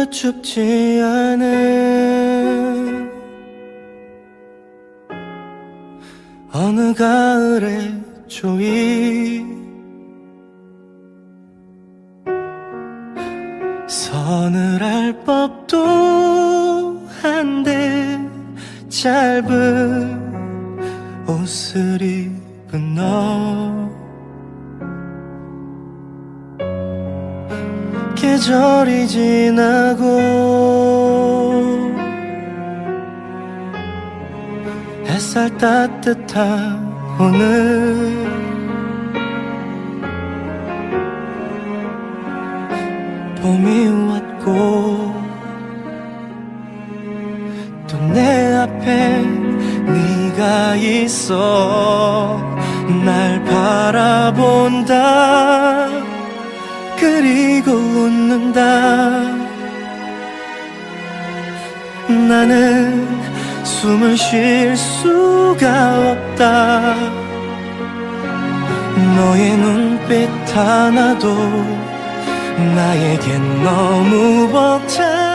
춥지 않은 어느 가을의 조이 서늘할 법도 한데 짧은 옷을 입은 너 계절이 지나고 햇살 따뜻한 오늘 봄이 왔고 또 내 앞에 네가 있어 날 바라본다 그리고 웃는다 나는 숨을 쉴 수가 없다 너의 눈빛 하나도 나에겐 너무 벅차